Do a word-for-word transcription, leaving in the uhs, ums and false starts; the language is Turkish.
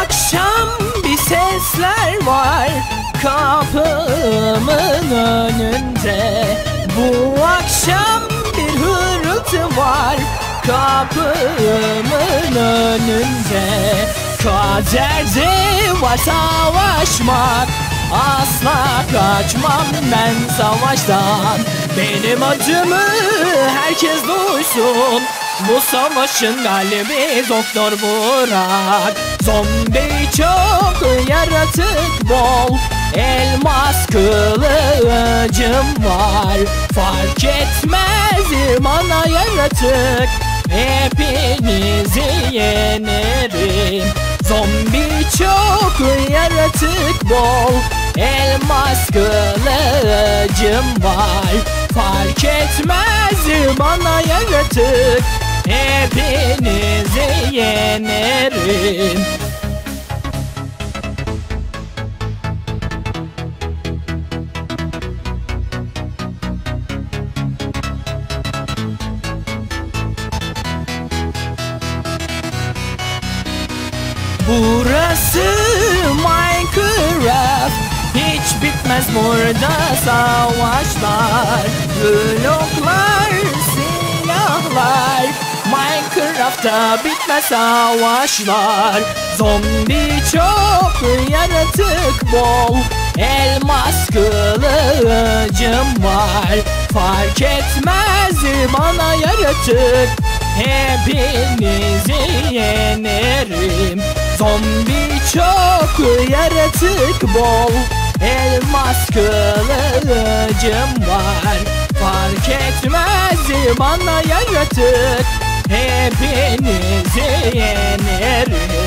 akşam bir sesler var kapımın önünde. Bu akşam bir hırıltı var kapımın önünde. Kaderde var savaşmak, asla kaçmam ben savaştan. Benim adımı herkes duysun, bu savaşın galibi Doktor Burak. Zombi çok, yaratık bol, elmas kılıcım var. Fark etmez bana yaratık, hepinizi yenerim. Zombi çok, yaratık bol, elmas kılıcım var. Fark etmez bana yaratık, hepinizi yenerim. Burası Minecraft, hiç bitmez burada savaşlar. Bloklar, silahlar, Minecraft'ta bitmez savaşlar. Zombi çok, yaratık bol, elmas kılıcım var. Fark etmez bana yaratık, hepinizi yenerim. Zombi çok, yaratık bol, elmas kılıcım var. Fark etmez bana yaratık, hepinizi yenerim.